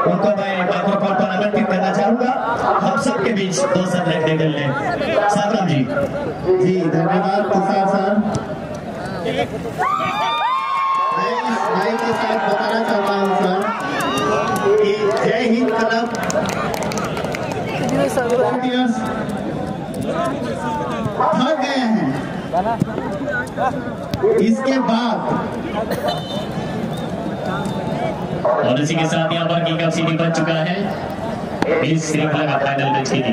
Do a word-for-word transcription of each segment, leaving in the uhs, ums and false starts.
उनको मैं माइक्रोफोन पर आमंत्रित करना चाहूंगा। हम सबके बीच दो शब्द लिखने के लिए सावराम जी। जी धन्यवाद तुषार सर। मैं इस भाई के साथ बताना चाहता हूँ सर कि जय हिंद क्लब थक गए हैं। इसके बाद और इसी के साथ यहाँ पर किंग ऑफ सिटी बन चुका है इस श्रृंखला का फाइनल मैच के लिए।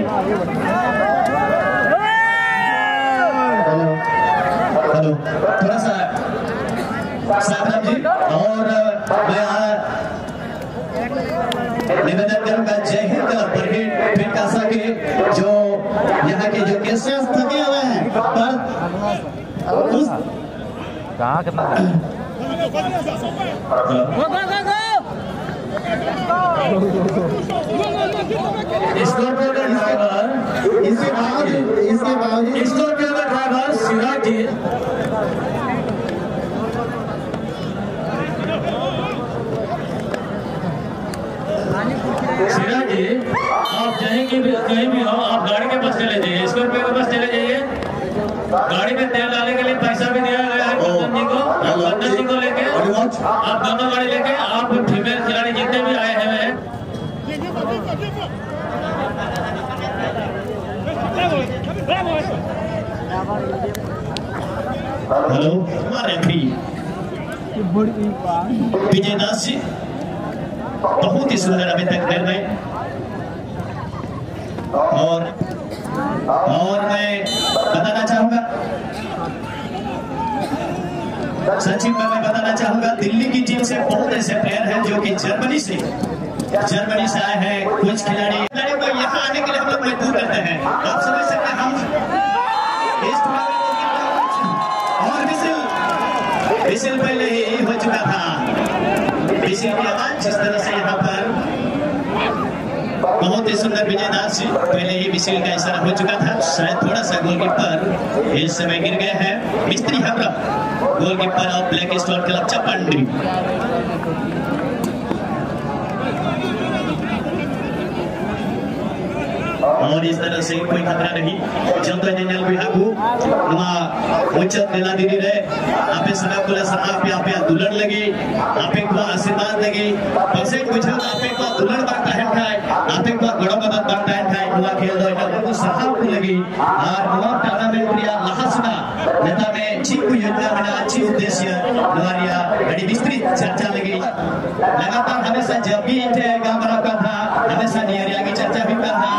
हेलो थोड़ा सा सावधान जी। और मैं यहाँ निवेदन करूंगा जय हिंद क्लब पर फिर कासा के जो यहाँ के जो गेस्ट्स थके हुए हैं पर उस कहाँ करना स्कॉर्पियो का ड्राइवर इसके बावजूद इसके बावजूद स्कॉर्पियो का ड्राइवर सिराज जी। सिराज जी आप जाएंगे भी कहीं भी हो, आप गाड़ी के पास चले जाइए, स्कॉर्पियो के पास चले जाइए। गाड़ी में तेल डालने के लिए पैसा भी दिया गया है कंदन जी को। कंदन जी को लेके आप दोनों गाड़ी लेके आप फीमेल खिलाड़ी जितने भी आए हैं हेलो हमारे भी विजय दास जी बहुत ही सुंदर अभी तक निर्णय। और और मैं बताना चाहूंगा सचिन में मैं बताना चाहूंगा दिल्ली की टीम से बहुत ऐसे प्लेयर हैं जो कि जर्मनी से जर्मनी से आए हैं। कुछ खिलाड़ी खिलाड़ी को यहाँ आने के लिए हम लोग मजबूर करते हैं। आप समझ सकते हैं हम इस और विसिल विसिल पहले ही हो चुका था। विसिल की आवाज जिस तरह से यहाँ पर बहुत ही सुंदर विजय दास जी पहले ही विसिल का इशारा हो चुका था। शायद थोड़ा सा गोलकीपर इस समय गिर गए हैं मिस्त्री हमरा goalkeeper of Black Stone Club चपंडी। और इस तरह से कोई खतरा नहीं। जब तो जनरल विभाग उच्चत नेला दीदी रहे आपे सदा को आप आप दुलड़ लगी आपे को आशीर्वाद लगी पैसे कुछ आपे को दुलड़ बांटा है खाए आपे को गड़ो मदद बांटा है खाए हुआ खेल दो इतना को सहाव को लगी और हुआ टूर्नामेंट प्रिया लहसना नेता में ठीक योजना में अच्छी उद्देश्य नवारिया बड़ी विस्तृत चर्चा लगी। लगातार हमेशा जब भी इनके गांव बना का था हमेशा नियरिया की चर्चा भी कर था।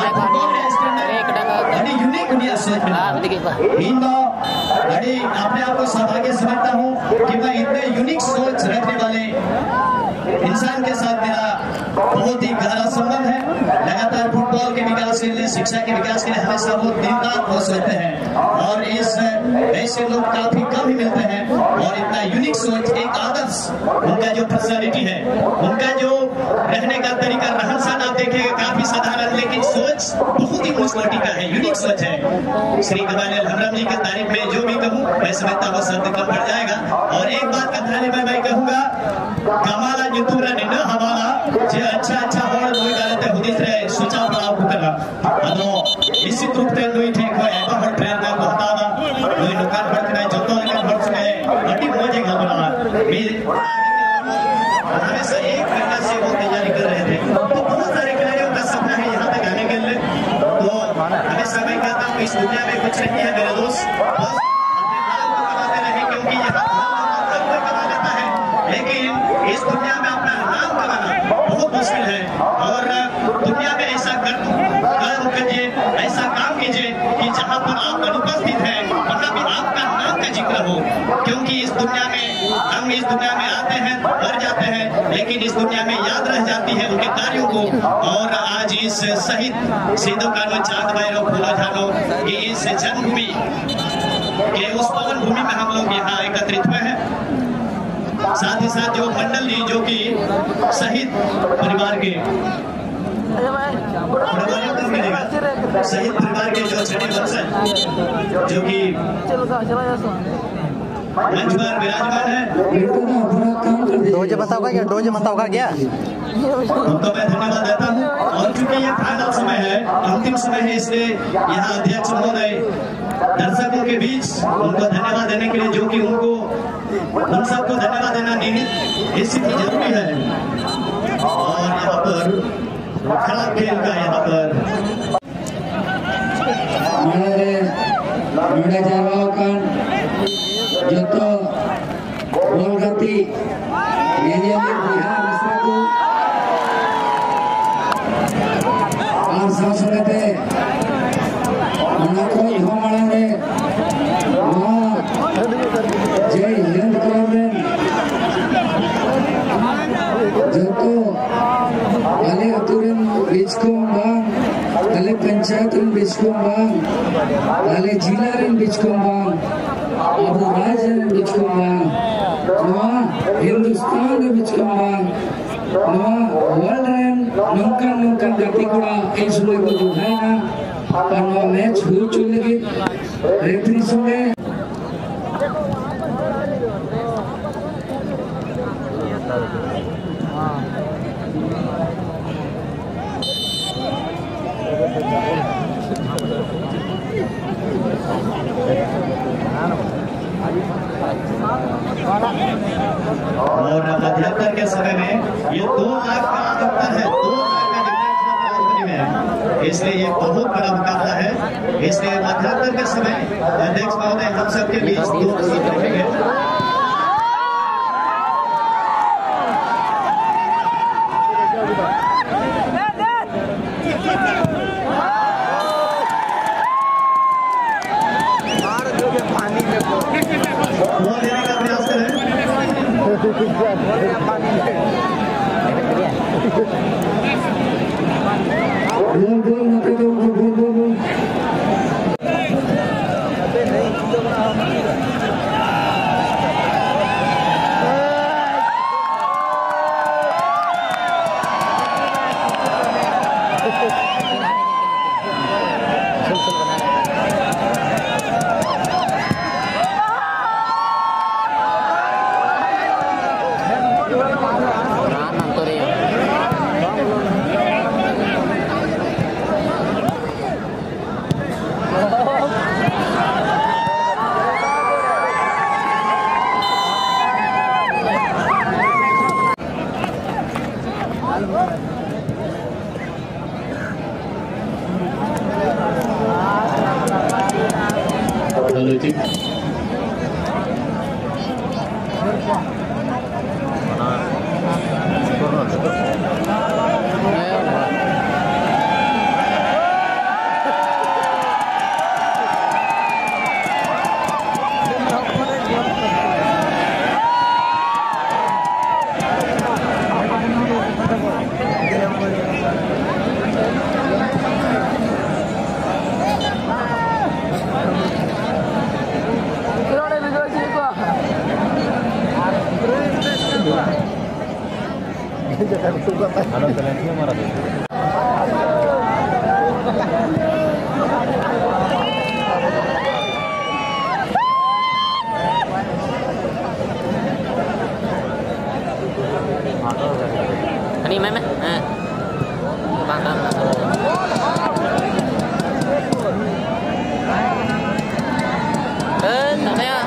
यूनिक दुनिया सोच इन बड़ी अपने आप को सौभाग्य समझता हूँ कि मैं इतने यूनिक सोच रखने वाले इंसान के साथ मेरा बहुत ही गहरा संबंध है। लगातार फुटबॉल के विकास के लिए शिक्षा के विकास के लिए हमेशा वो दिन रात वो सोचते हैं और इस ऐसे लोग काफी कम ही मिलते हैं। और इतना यूनिक सोच एक आदर्श उनका जो पर्सनालिटी है उनका जो रहने का तरीका रहन सहन आप देखेंगे काफी साधारण लेकिन सोच बहुत ही उच्च कोटि का है यूनिक सोच है। श्री कमाल हमराम जी की तारीफ में जो भी कहूँ मैं समझता हूँ शब्द कम पड़ जाएगा। और एक बात कथाने में मैं कहूँगा कमाला जुतूरा निन्ना हमारा जो अच्छा अच्छा हो कोई गालते हुदिस रहे सोचा पड़ा बुकला अदो निश्चित रूप से दुई ठीक हो एबा हट ट्रेन का बतावा दुई लोकल हट नहीं जतो लेकर हट से अटी मौजे घबरा भी हमेशा एक घंटा से वो तैयारी कर रहे थे। तो बहुत सारे खिलाड़ियों का सपना है यहाँ तक आने के लिए। तो हमेशा मैं कहता हूँ इस दुनिया में कुछ नहीं है मेरे दोस्त बस अपने नाम को कमाते रहे क्योंकि यहाँ कोई कमा लेता है लेकिन इस दुनिया में अपना नाम कमाना बहुत मुश्किल है। और दुनिया में ऐसा कर्म कीजिए ऐसा काम कीजिए कि जहाँ पर आप अनुपस्थित हैं वहाँ भी आपका नाम का जिक्र हो क्योंकि इस दुनिया में हम इस दुनिया में आते हैं मर जाते हैं लेकिन इस दुनिया में याद रह जाती है उनके कार्यों को। और आज इस शहीद सिद्धू कानू चांद भैरव फूला झानो की इस जन्मभूमि के उस पवन भूमि में हम लोग यहाँ एकत्रित हुए हैं। साथ ही साथ जो मंडल जी जो कि शहीद परिवार के शहीद परिवार के जो छठे वंशज जो कि मंच पर विराजमान है। डोजे बताओगा क्या डोजे बताओगा क्या उनको मैं धन्यवाद देता हूँ। और चूंकि ये फाइनल समय है, अंतिम समय है, इसलिए यहाँ अध्यक्ष महोदय दर्शकों के बीच उनको धन्यवाद देने के लिए, जो कि उनको उन सबको धन्यवाद देना निश्चित ही जरूरी है। और यहाँ पर खराब खेल का यहाँ पर जो तो बॉल गति और सब संगते को इहो मांगे जय हिंद करें जो तो अले अतुरन बीच को बांग अले पंचायत बीच को बांग अले जिला बीच को बांग अब राज्य बीच को बांग हिंदुस्तान बीच को बांग वर्ल्ड रेन नौकन नौकन गति कोड़ा इस समय को जुड़ाए ना और मैच हो चुके रेफरी संगे और मध्यंतर के समय में ये दो लाख का अंतर है, दो लाख का डिफरेंस में, इसलिए ये बहुत बड़ा मुकाबला है। इसलिए मध्यंतर के समय अध्यक्ष महोदय हम सबके बीच दो सीट रखेंगे। Ini meme, eh, pangkam. Eh, sana ya.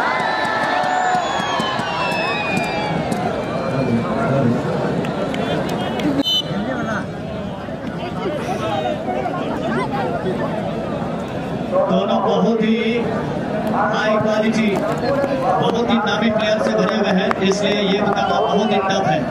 दोनों बहुत ही हाई क्वालिटी, बहुत ही नामी प्लेयर से भरे हुए हैं, इसलिए ये मुकाबला बहुत ही टफ है।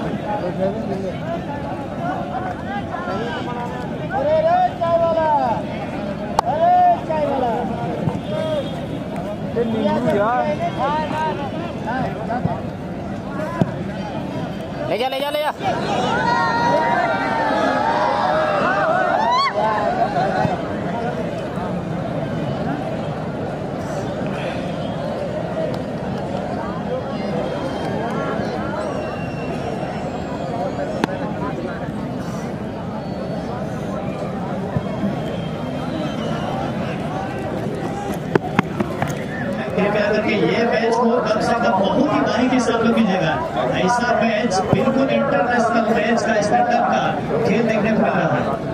ले जा ले जा ले जा कृपया कि ये मैच को कम से कम बहुत ही बारीकी से आप लोग कीजिएगा। ऐसा मैच बिल्कुल इंटरनेशनल मैच का स्टैंडर्ड का खेल देखने को मिल रहा है।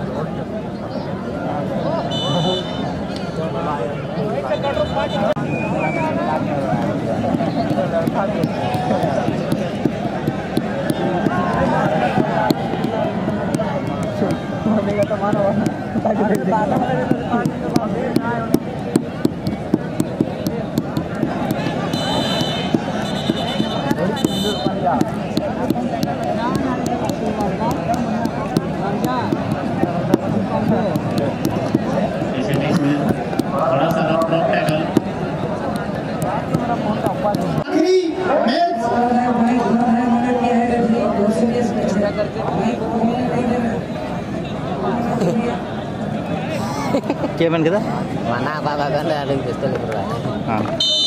बड़ा सा ड्रॉप टैकल क्या बन गया mana apa kan ada yang pistol berat. हाँ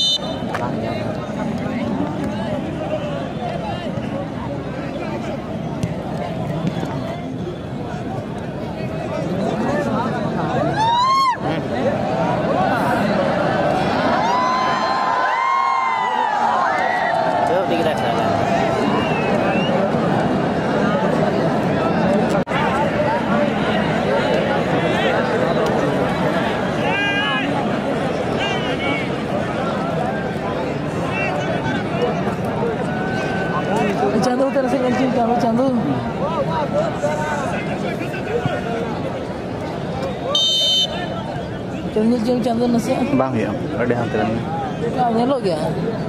Tuh dikira salah. Chandu terus ngencing kamu Chandu. Chandu jeng Chandu nasi. bang ya ada hantaran Kau nyelok ya?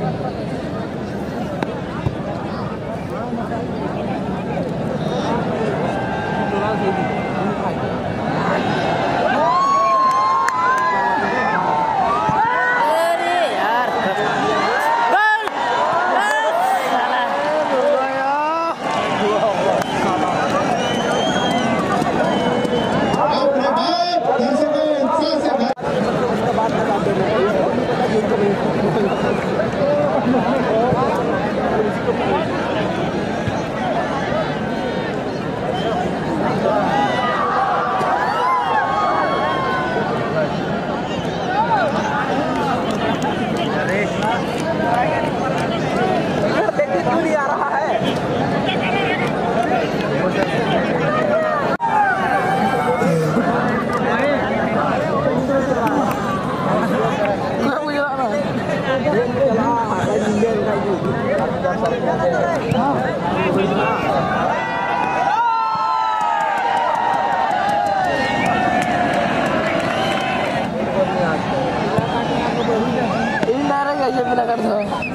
Ini nara nggak sih pernah kartu?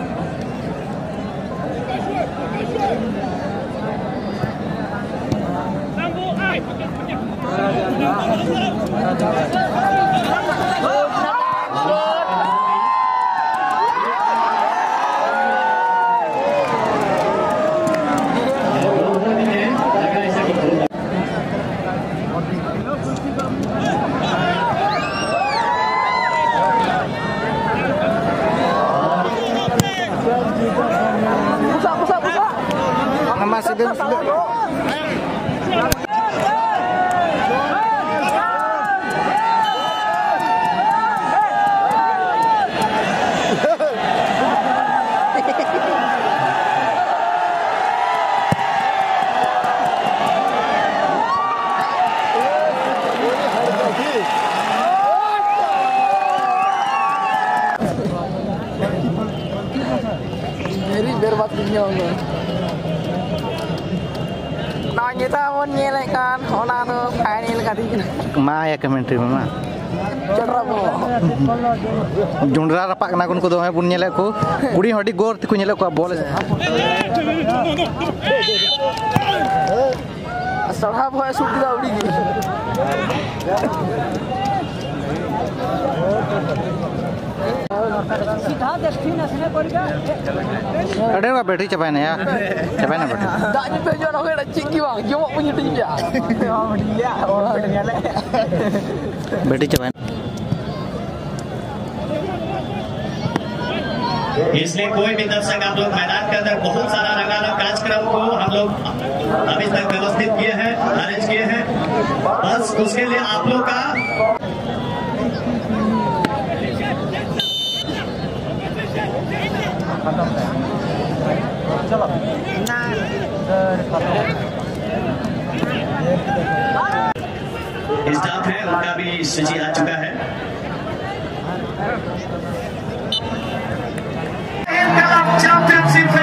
masih dia Jadi biar waktunya Allah. Nah kita mau nyelekan, ona tuh kayak ini kali ini. Maya commentary mama. Cedera po. Jundra rapak kena kun ko do me pun nyelek ko. Kudi hodi gor ti ko nyelek ko bol. Sarha boy shoot da uड़ी गई. अरे वाह battery चपाए ना यार चपाए ना battery दानी पे जो रखे रचिंग की वांग जो पुnya tinggi बैटरी चपाए इसलिए कोई भी दर्शक आप लोग मैदान के अंदर बहुत सारा रंगारंग कार्यक्रम को हम लोग अभी तक व्यवस्थित किए हैं, अरेंज किए हैं। बस उसके लिए आप लोग का स्टाफ है उनका भी सूची आ चुका है। चैंपियनशिप